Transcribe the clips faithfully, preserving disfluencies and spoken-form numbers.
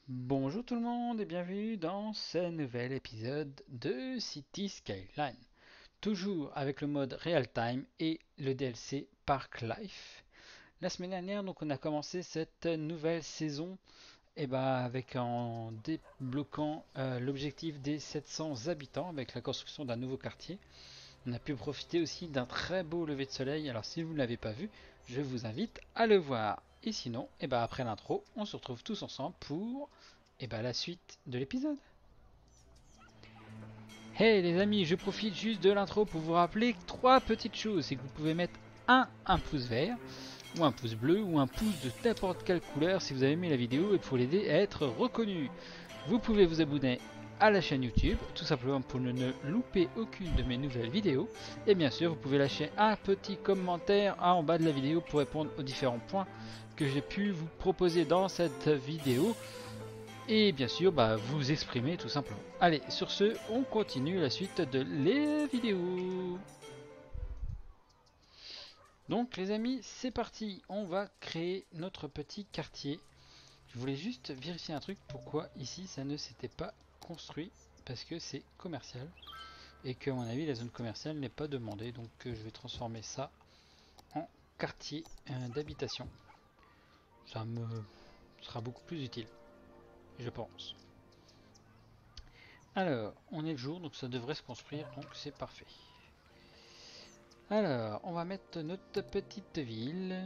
Bonjour tout le monde et bienvenue dans ce nouvel épisode de City Skyline. Toujours avec le mode Real Time et le D L C Park Life. La semaine dernière, donc, on a commencé cette nouvelle saison et bah, avec en débloquant euh, l'objectif des sept cents habitants avec la construction d'un nouveau quartier. On a pu profiter aussi d'un très beau lever de soleil. Alors si vous ne l'avez pas vu, je vous invite à le voir. Et sinon, et bah, après l'intro, on se retrouve tous ensemble pour et bah, la suite de l'épisode. Hey les amis, je profite juste de l'intro pour vous rappeler trois petites choses. C'est que vous pouvez mettre un, un pouce vert, ou un pouce bleu, ou un pouce de n'importe quelle couleur si vous avez aimé la vidéo et pour l'aider à être reconnu. Vous pouvez vous abonner à la chaîne YouTube, tout simplement pour ne, ne louper aucune de mes nouvelles vidéos. Et bien sûr, vous pouvez lâcher un petit commentaire en bas de la vidéo pour répondre aux différents points que j'ai pu vous proposer dans cette vidéo. Et bien sûr, bah, vous exprimer tout simplement. Allez, sur ce, on continue la suite de les vidéos. Donc les amis, c'est parti. On va créer notre petit quartier. Je voulais juste vérifier un truc. Pourquoi ici ça ne s'était pas construit? Parce que c'est commercial. Et que à mon avis la zone commerciale n'est pas demandée. Donc euh, je vais transformer ça en quartier euh, d'habitation. Ça me sera beaucoup plus utile, je pense. Alors, on est le jour, donc ça devrait se construire, donc c'est parfait. Alors, on va mettre notre petite ville.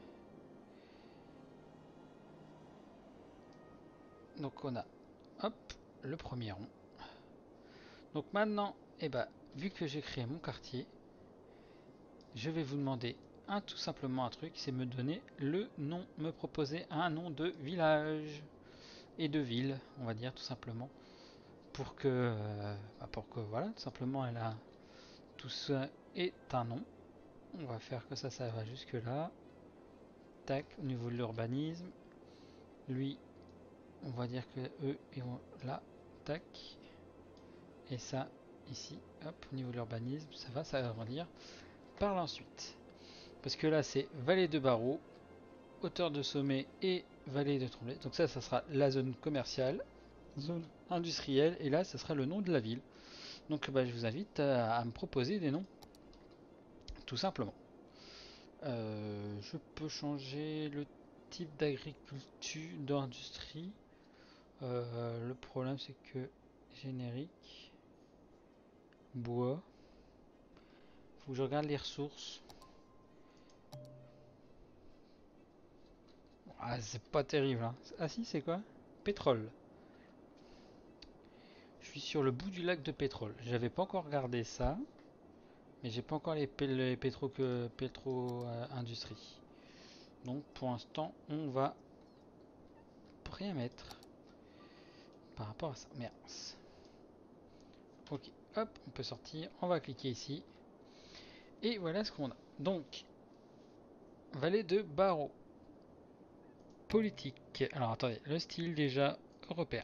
Donc on a, hop, le premier rond. Donc maintenant, eh ben, vu que j'ai créé mon quartier, je vais vous demander un tout simplement un truc, c'est me donner le nom, me proposer un nom de village et de ville, on va dire tout simplement, pour que, euh, bah, pour que voilà, tout simplement, elle a tout ça est un nom. On va faire que ça, ça va jusque là. Tac, au niveau de l'urbanisme, lui, on va dire que eux, ils vont là, tac, et ça ici, hop, au niveau de l'urbanisme, ça va, ça va grandir. Par la suite, parce que là c'est vallée de Barreau, hauteur de sommet et vallée de Tremblay. Donc ça, ça sera la zone commerciale, zone industrielle, et là, ça sera le nom de la ville. Donc bah, je vous invite à, à me proposer des noms, tout simplement. Euh, je peux changer le type d'agriculture, d'industrie. Euh, le problème c'est que générique, bois, faut que je regarde les ressources. Ah, c'est pas terrible, hein. Ah si, c'est quoi? Pétrole. Je suis sur le bout du lac de pétrole. J'avais pas encore regardé ça, mais j'ai pas encore les, les pétro que pétro euh, industrie. Donc pour l'instant, on va rien mettre par rapport à ça. Merde. Ok, hop, on peut sortir. On va cliquer ici. Et voilà ce qu'on a. Donc, vallée de Barreau. Politique. Alors attendez, le style déjà européen.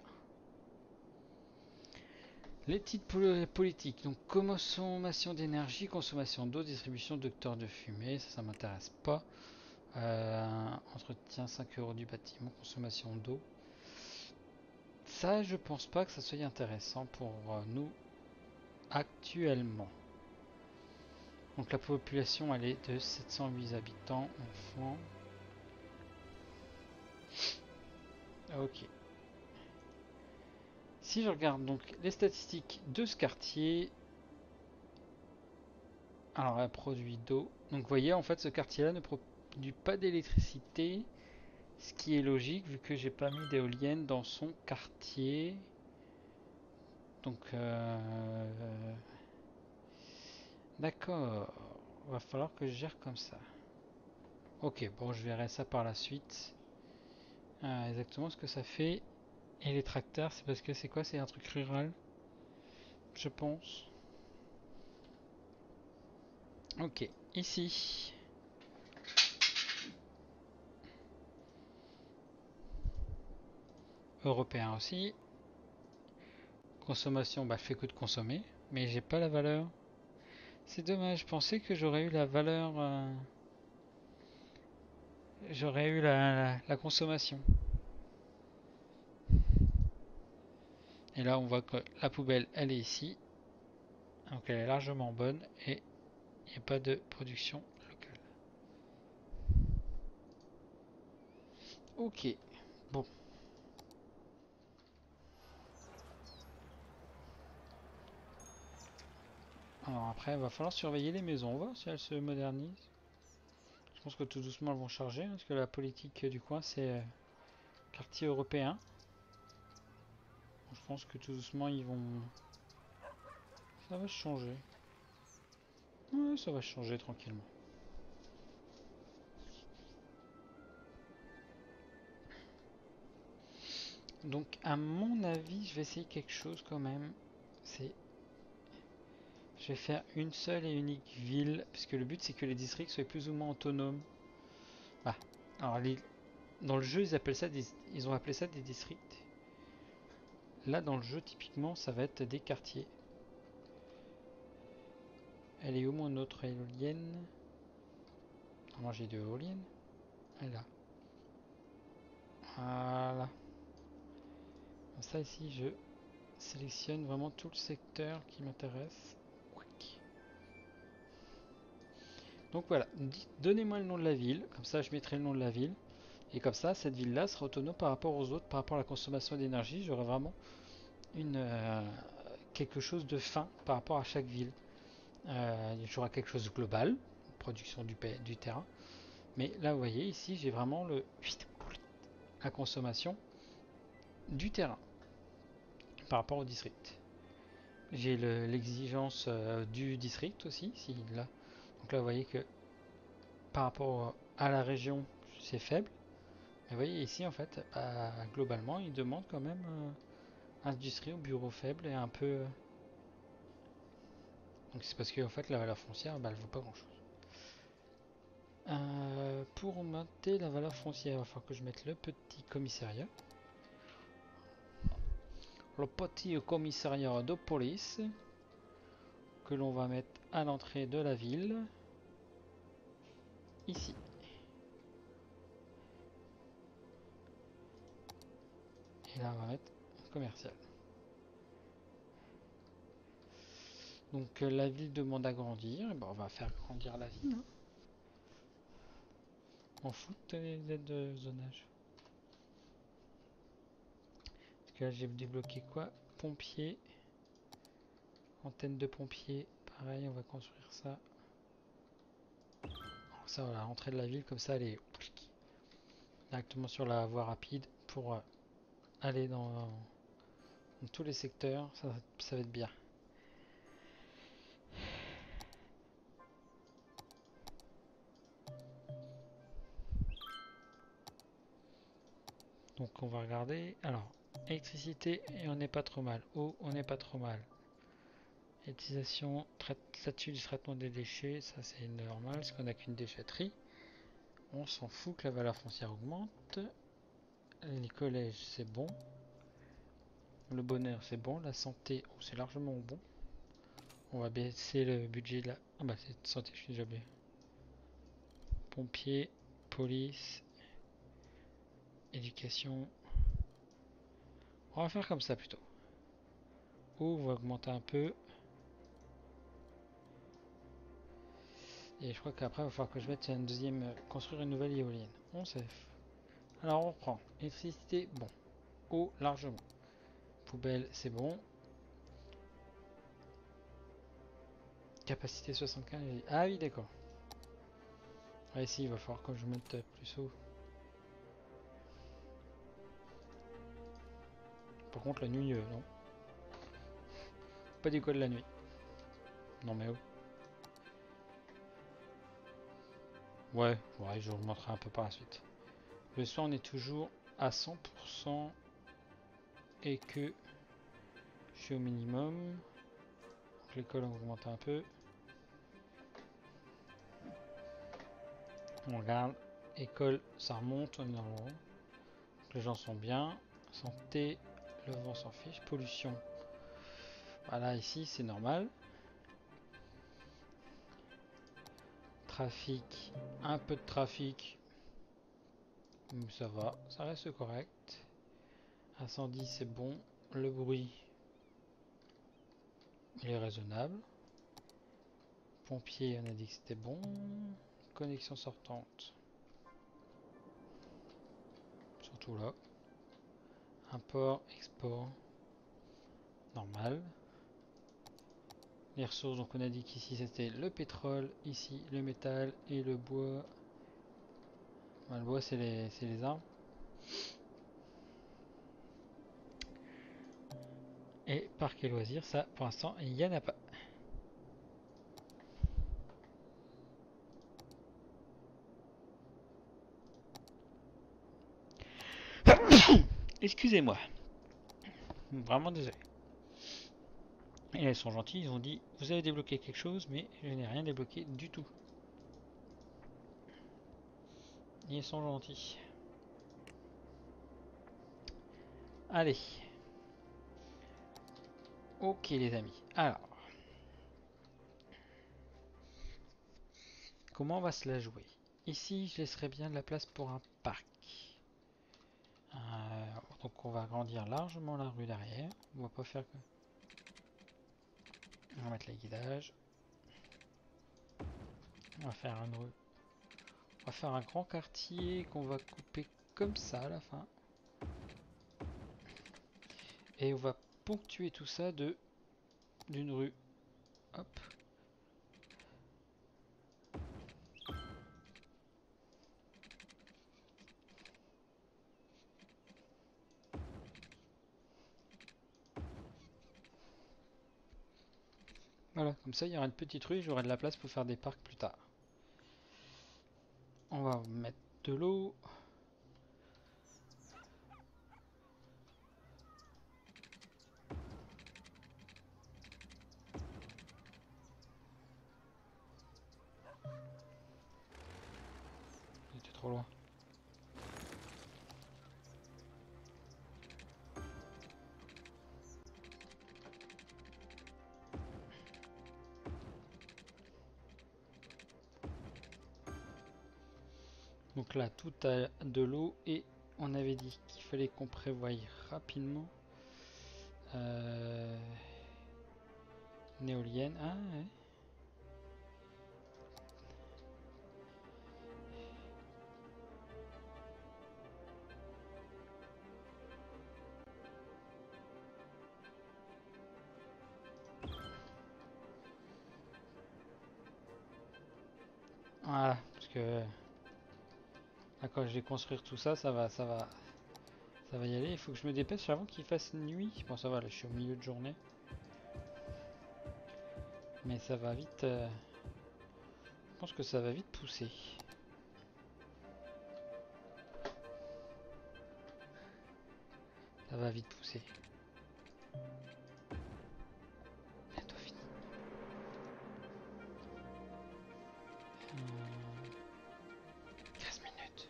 Les titres politiques, donc consommation d'énergie, consommation d'eau, distribution de docteurs de fumée, ça, ça m'intéresse pas. Euh, entretien cinq euros du bâtiment, consommation d'eau. Ça, je pense pas que ça soit intéressant pour nous actuellement. Donc la population, elle est de sept cent huit habitants, enfants. Ok. Si je regarde donc les statistiques de ce quartier, alors un produit d'eau. Donc vous voyez, en fait, ce quartier-là ne produit pas d'électricité, ce qui est logique vu que j'ai pas mis d'éolienne dans son quartier. Donc, euh, d'accord, va falloir que je gère comme ça. Ok, bon, je verrai ça par la suite. Euh, exactement ce que ça fait. Et les tracteurs, c'est parce que c'est quoi? C'est un truc rural, je pense. Ok, ici. Européen aussi. Consommation, bah, je fais que de consommer. Mais j'ai pas la valeur. C'est dommage, je pensais que j'aurais eu la valeur. Euh, j'aurais eu la, la, la consommation. Et là on voit que la poubelle elle est ici. Donc elle est largement bonne et il n'y a pas de production locale. Ok, bon. Alors après il va falloir surveiller les maisons, on va voir si elles se modernisent. Je pense que tout doucement elles vont charger, hein, parce que la politique du coin c'est euh, quartier européen. Je pense que tout doucement ils vont... Ça va changer. Ouais, ça va changer tranquillement. Donc à mon avis, je vais essayer quelque chose quand même. C'est... Je vais faire une seule et unique ville, puisque le but c'est que les districts soient plus ou moins autonomes. Ah, alors les... dans le jeu ils appellent ça des... ils ont appelé ça des districts. Là dans le jeu typiquement ça va être des quartiers. Elle est où mon autre éolienne? Moi j'ai deux éoliennes. Elle est là. Voilà. Ça ici je sélectionne vraiment tout le secteur qui m'intéresse. Donc voilà, donnez-moi le nom de la ville, comme ça je mettrai le nom de la ville. Et comme ça, cette ville-là sera autonome par rapport aux autres, par rapport à la consommation d'énergie. J'aurai vraiment une, euh, quelque chose de fin par rapport à chaque ville. Euh, J'aurai quelque chose de global, production du, du terrain. Mais là, vous voyez, ici, j'ai vraiment le, la consommation du terrain par rapport au district. J'ai l'exigence euh, du district aussi. Si là. Donc là, vous voyez que par rapport à la région, c'est faible. Mais vous voyez ici, en fait, bah, globalement, il demande quand même euh, industrie au bureau faible et un peu... Euh... Donc c'est parce qu'en fait, la valeur foncière, bah, elle vaut pas grand-chose. Euh, pour augmenter la valeur foncière, il va falloir que je mette le petit commissariat. Le petit commissariat de police que l'on va mettre à l'entrée de la ville. Ici. Et là, on va mettre commercial. Donc euh, la ville demande à grandir. Et ben, on va faire grandir la ville. Hein. On fout les aides de zonage. Parce que là, j'ai débloqué quoi? Pompier. Antenne de pompier. Pareil, on va construire ça. Ça, voilà, l'entrée de la ville, comme ça, elle est directement sur la voie rapide pour aller dans, dans tous les secteurs. Ça, ça va être bien. Donc on va regarder. Alors, électricité, et on n'est pas trop mal. Eau, on n'est pas trop mal. Utilisation, statut du traitement des déchets, ça c'est normal, parce qu'on n'a qu'une déchetterie. On s'en fout que la valeur foncière augmente. Les collèges, c'est bon. Le bonheur, c'est bon. La santé, oh, c'est largement bon. On va baisser le budget de la... Ah bah c'est santé, je suis déjà bien. Pompiers, police, éducation. On va faire comme ça plutôt. Ou on va augmenter un peu. Et je crois qu'après il va falloir que je mette une deuxième... Construire une nouvelle éolienne. On sait. Alors on reprend. Électricité, bon. Eau, largement. Poubelle, c'est bon. Capacité soixante-quinze. Ah oui, d'accord. Ah ici, il va falloir que je mette plus haut. Par contre, la nuit, euh, non. Pas d'école la nuit. Non mais oh. Ouais, ouais, je vous remontrerai un peu par la suite. Le soir, on est toujours à cent pour cent et que je suis au minimum. L'école, on va augmenter un peu. On regarde. École, ça remonte. On est en haut. Les gens sont bien. Santé, le vent s'en fiche. Pollution. Voilà, ici, c'est normal. Trafic, un peu de trafic. Ça va, ça reste correct. Incendie, c'est bon. le bruit, il est raisonnable. Pompier, on a dit que c'était bon. Connexion sortante. Surtout là. Import, export. Normal. Les ressources, donc on a dit qu'ici c'était le pétrole, ici le métal et le bois. Bah, le bois c'est les, c'est les arbres. Et parc et loisirs, ça pour l'instant il n'y en a pas. Excusez-moi. Vraiment désolé. Et elles sont gentilles, ils ont dit vous avez débloqué quelque chose, mais je n'ai rien débloqué du tout. Ils sont gentils. Allez. Ok les amis. Alors. Comment on va se la jouer? Ici, je laisserai bien de la place pour un parc. Euh, donc on va agrandir largement la rue derrière. On va pas faire que... On va mettre les guidages. On va faire une rue. On va faire un grand quartier qu'on va couper comme ça à la fin. Et on va ponctuer tout ça de d'une rue. Hop. Voilà, comme ça il y aura une petite rue, j'aurai de la place pour faire des parcs plus tard. On va mettre de l'eau. J'étais trop loin. Donc là, tout a de l'eau et on avait dit qu'il fallait qu'on prévoie rapidement. Euh... Une éolienne. Ah ouais. Voilà, parce que là, quand je vais construire tout ça, ça va, ça va, ça va y aller. Il faut que je me dépêche avant qu'il fasse nuit. Bon, ça va, là, je suis au milieu de journée, mais ça va vite. Euh... Je pense que ça va vite pousser. Ça va vite pousser. Bientôt fini. Euh... quinze minutes.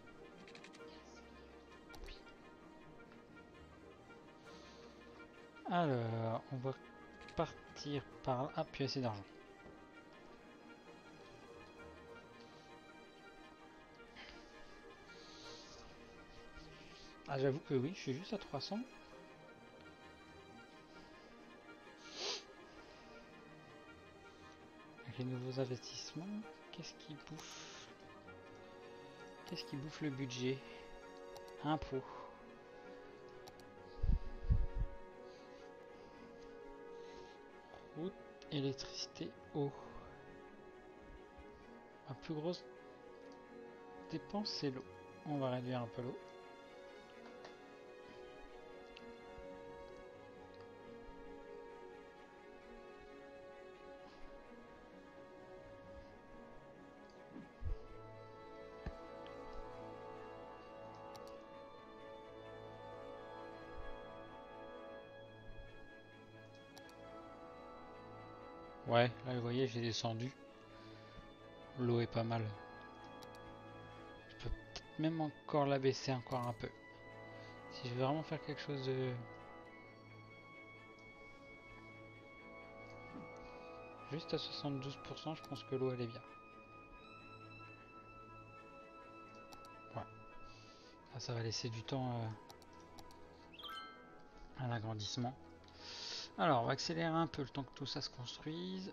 Alors, on va partir par là. Ah, puis assez d'argent. Ah, j'avoue que oui, je suis juste à trois cents. Avec les nouveaux investissements, qu'est-ce qui bouffe Qu'est-ce qui bouffe le budget? Impôts. Route, électricité, eau. Ma plus grosse dépense, c'est l'eau. On va réduire un peu l'eau. Ouais, là vous voyez, j'ai descendu. L'eau est pas mal. Je peux peut-être même encore la baisser encore un peu. Si je veux vraiment faire quelque chose de... Juste à soixante-douze pour cent, je pense que l'eau elle est bien. Ouais. Là, ça va laisser du temps à, un agrandissement. Alors, on va accélérer un peu le temps que tout ça se construise.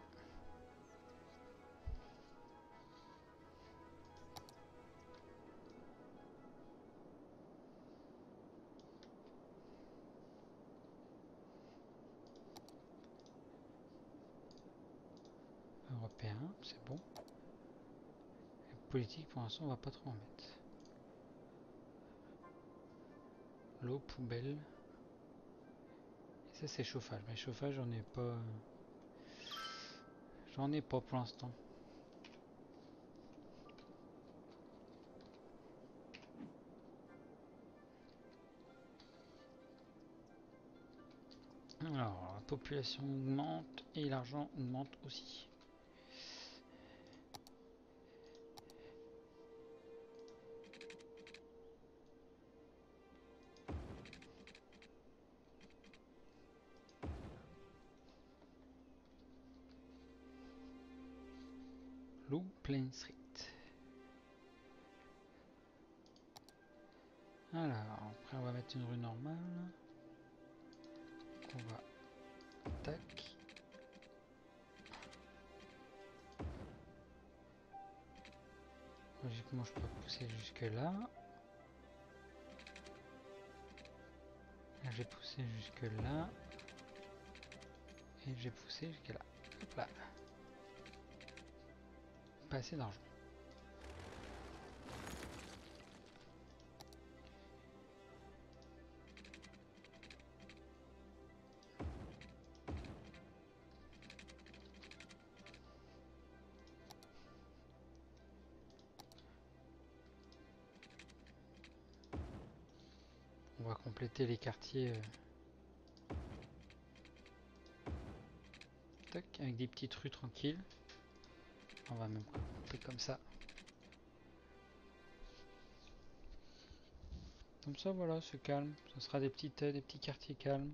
Européen, c'est bon. Et politique, pour l'instant, on va pas trop en mettre. L'eau, poubelle. Et ça, c'est chauffage. Mais chauffage, j'en ai pas. J'en ai pas pour l'instant. Alors, la population augmente et l'argent augmente aussi. Lou Plain Street. Alors, après on va mettre une rue normale. On va... Tac. Logiquement, je peux pousser jusque là. J'ai poussé jusque là. Et j'ai poussé jusque là. Hop là. Pas assez d'argent. On va compléter les quartiers euh, tac, avec des petites rues tranquilles. On va même couper comme ça. Comme ça, voilà, c'est calme. Ce sera des petites, euh, des petits quartiers calmes.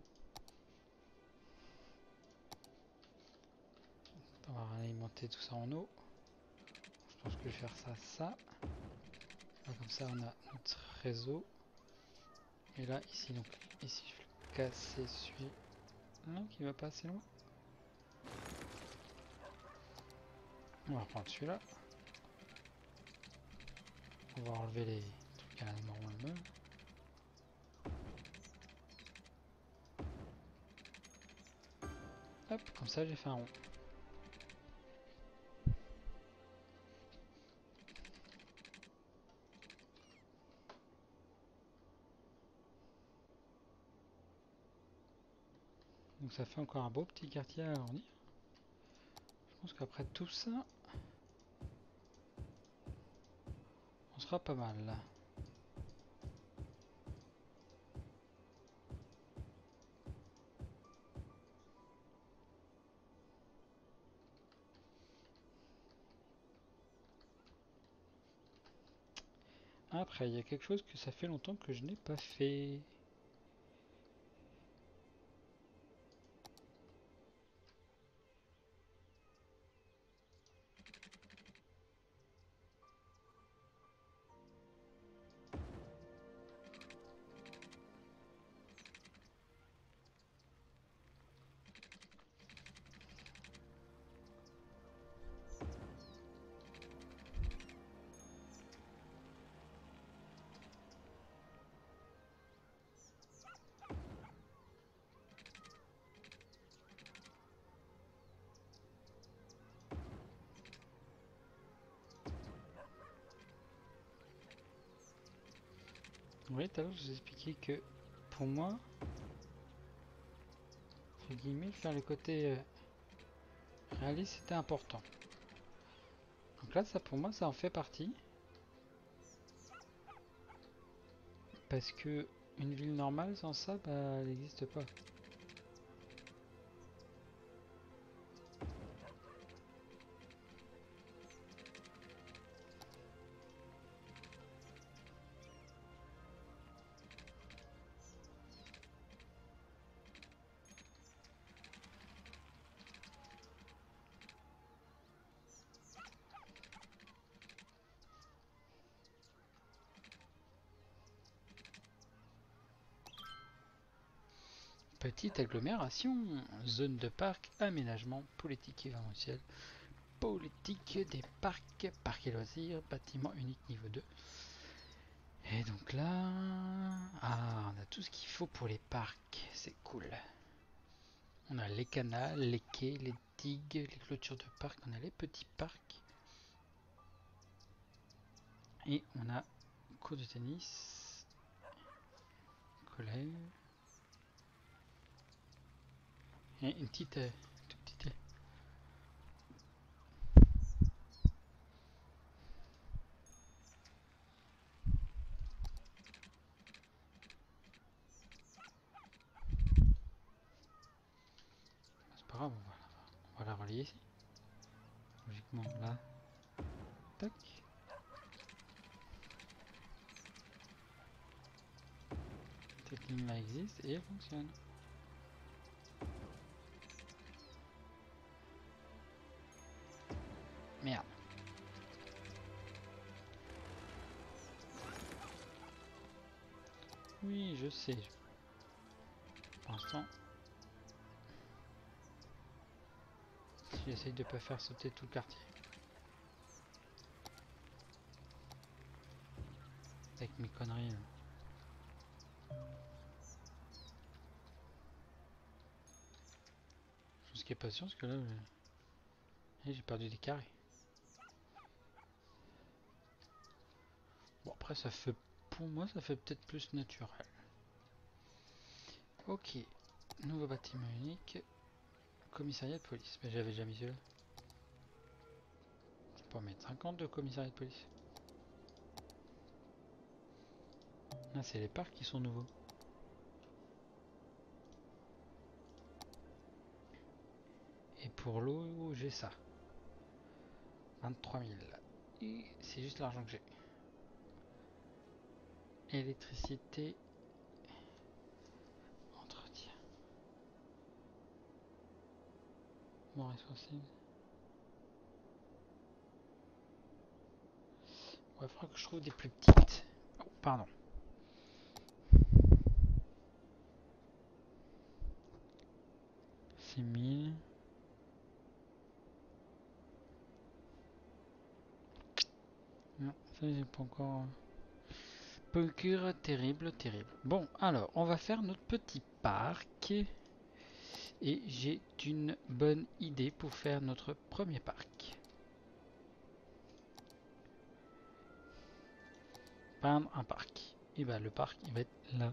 On va alimenter tout ça en eau. Je pense que je vais faire ça, ça. Là, comme ça, on a notre réseau. Et là, ici, donc, ici, je vais le casser celui. Non, qui va pas assez loin. On va reprendre celui-là. On va enlever les trucs à la normale. Hop, comme ça, j'ai fait un rond. Donc ça fait encore un beau petit quartier à agrandir. Je pense qu'après tout ça, on sera pas mal là. Après, il y a quelque chose que ça fait longtemps que je n'ai pas fait. Oui, tout à l'heure, je vous ai expliqué que pour moi, entre guillemets, faire le côté euh, réaliste, c'était important. Donc là, ça pour moi, ça en fait partie. Parce que une ville normale, sans ça, bah, elle n'existe pas. Petite agglomération, zone de parc, aménagement, politique événementielle, politique des parcs, parcs et loisirs, bâtiment unique niveau deux. Et donc là, ah, on a tout ce qu'il faut pour les parcs, c'est cool. On a les canals, les quais, les digues, les clôtures de parc, on a les petits parcs. Et on a cours de tennis, collège. Et une petite, euh, toute petite. C'est pas grave, on va, on va la relier ici. Logiquement là. Tac. Cette ligne là existe et elle fonctionne. Merde. Oui, je sais. Pour l'instant, j'essaye de pas faire sauter tout le quartier. Avec mes conneries là. Chose qui est patient parce que là, j'ai perdu des carrés. Bon après ça fait, pour moi ça fait peut-être plus naturel. Ok, nouveau bâtiment unique, commissariat de police. Mais j'avais déjà mis celui-là. Je peux en mettre cinquante de commissariat de police. Là c'est les parcs qui sont nouveaux. Et pour l'eau j'ai ça. vingt-trois mille. Et c'est juste l'argent que j'ai. Électricité. Entretien. Bon responsable. Ouais, il faudra que je trouve des plus petites. Oh, pardon. six mille. Non, ça j'ai pas encore. Procure terrible, terrible. Bon, alors, on va faire notre petit parc. Et j'ai une bonne idée pour faire notre premier parc. Peindre un parc. Et bah, le parc, il va être là.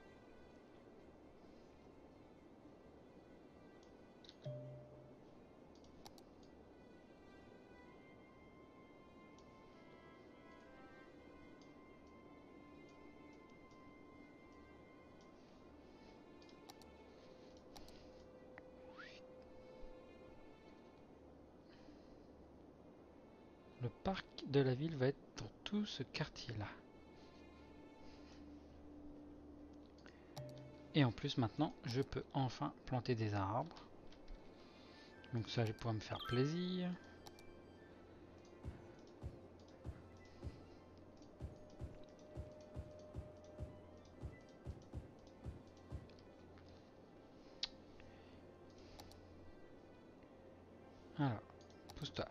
Le parc de la ville va être dans tout ce quartier-là. Et en plus, maintenant, je peux enfin planter des arbres. Donc ça, je vais pouvoir me faire plaisir. Alors, pousse-toi.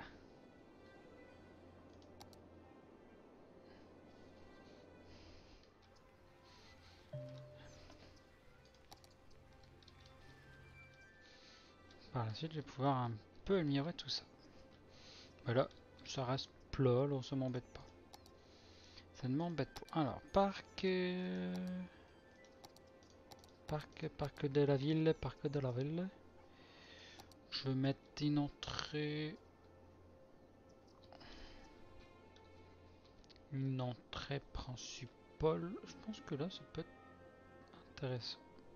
Par la suite, je vais pouvoir un peu améliorer tout ça. Voilà, ça reste plat, là, ça m'embête pas. Ça ne m'embête pas. Alors, parc... Euh... Parc, parc de la ville, parc de la ville. Je vais mettre une entrée... Une entrée principale. Je pense que là, ça peut être intéressant.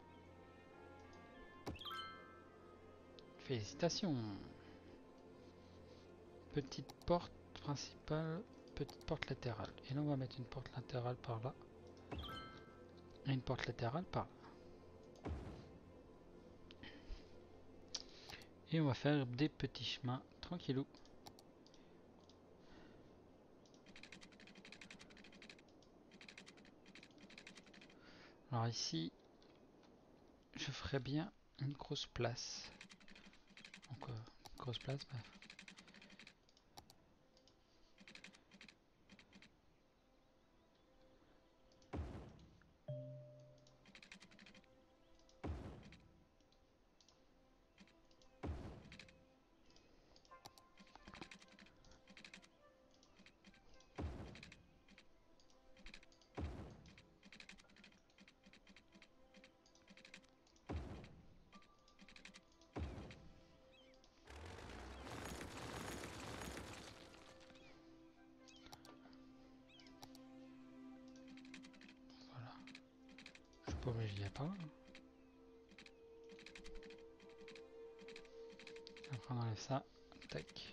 Félicitations. Petite porte principale, petite porte latérale. Et là, on va mettre une porte latérale par là. Et une porte latérale par là. Et on va faire des petits chemins tranquillou. Alors ici, je ferais bien une grosse place. Donc, euh, une grosse place, bref. Voilà. Je suis pas obligé d'y aller par là. Après on enlève ça. Tac.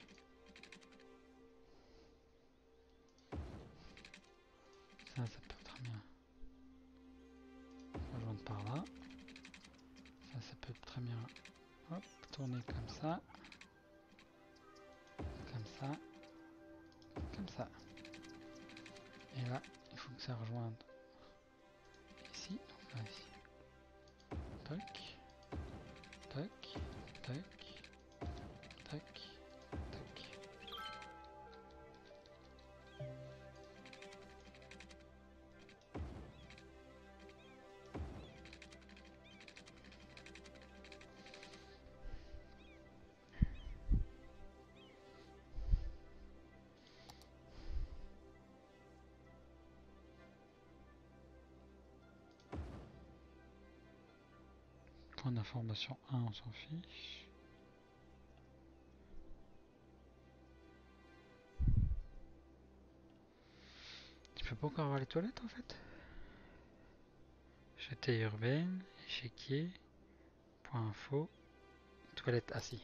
Ça, ça peut très bien rejoindre par là. Ça, ça peut très bien hop, tourner comme ça. Comme ça. Comme ça. Et là, il faut que ça rejoigne ici. Donc là, ici. Tac. Tac. Tac. Tac. Tac. Point d'information un, on s'en fiche. Tu peux pas encore avoir les toilettes en fait. Jetée urbaine, échiquier, point info, toilette assis.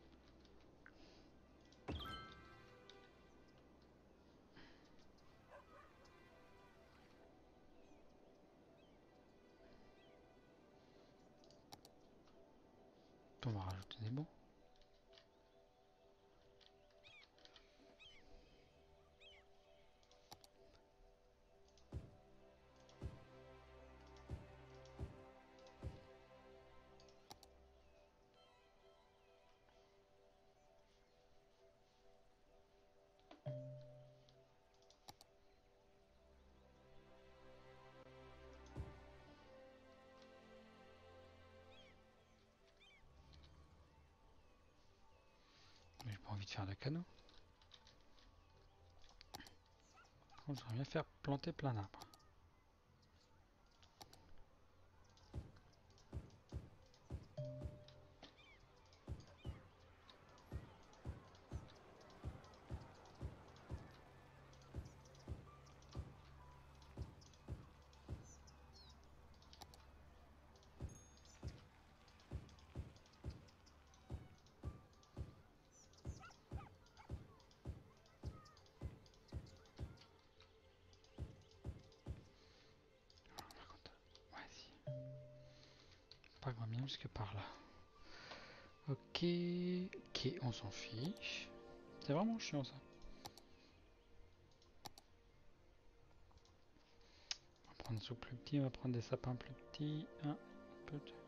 On va rajouter des bons. Mais j'ai pas envie de faire de canaux. J'aimerais bien faire planter plein d'arbres. Par contre, ouais, si. Pas grand bien jusque par là. Ok, ok, on s'en fiche. C'est vraiment chiant ça. On va prendre des sous plus petits, on va prendre des sapins plus petits. Un peu de...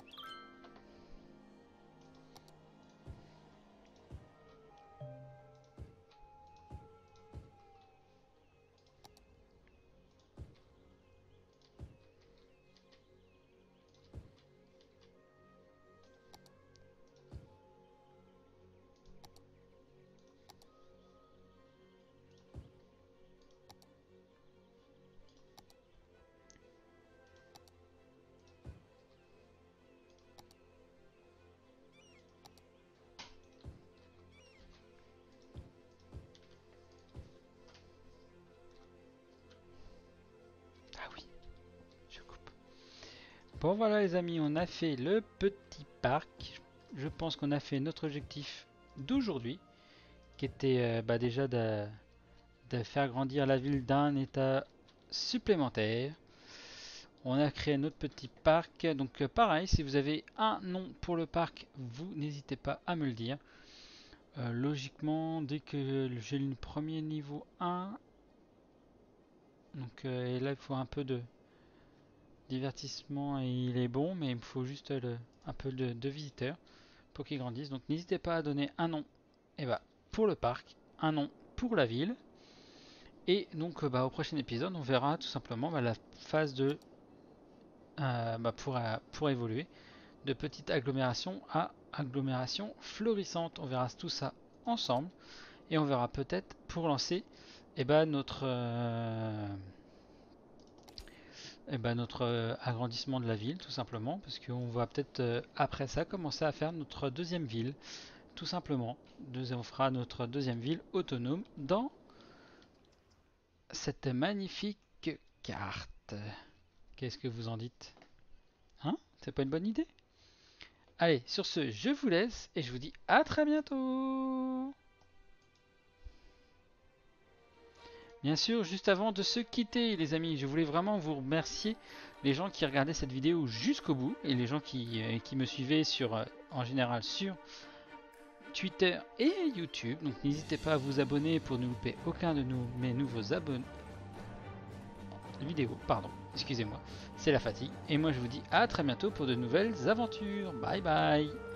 Ah oui, je coupe. Bon voilà les amis, on a fait le petit parc. Je pense qu'on a fait notre objectif d'aujourd'hui, qui était euh, bah, déjà de, de faire grandir la ville d'un état supplémentaire. On a créé notre petit parc. Donc euh, pareil, si vous avez un nom pour le parc, vous n'hésitez pas à me le dire. Euh, logiquement, dès que j'ai le premier niveau un, donc euh, et là il faut un peu de divertissement, il est bon, mais il me faut juste le, un peu de, de visiteurs pour qu'ils grandissent. Donc n'hésitez pas à donner un nom et bah, pour le parc, un nom pour la ville. Et donc bah, au prochain épisode, on verra tout simplement bah, la phase de euh, bah, pour, euh, pour évoluer de petite agglomération à agglomération florissante. On verra tout ça ensemble et on verra peut-être pour lancer eh ben, notre, euh, eh ben, notre euh, agrandissement de la ville tout simplement parce qu'on va peut-être euh, après ça commencer à faire notre deuxième ville tout simplement. Deux, on fera notre deuxième ville autonome dans cette magnifique carte. Qu'est-ce que vous en dites? Hein? C'est pas une bonne idée? Allez, sur ce, je vous laisse et je vous dis à très bientôt. Bien sûr, juste avant de se quitter, les amis, je voulais vraiment vous remercier, les gens qui regardaient cette vidéo jusqu'au bout et les gens qui, euh, qui me suivaient sur, euh, en général sur Twitter et YouTube. Donc n'hésitez pas à vous abonner pour ne louper aucun de nous, mes nouveaux abonnés. Vidéo, pardon, excusez-moi, c'est la fatigue. Et moi je vous dis à très bientôt pour de nouvelles aventures. Bye bye.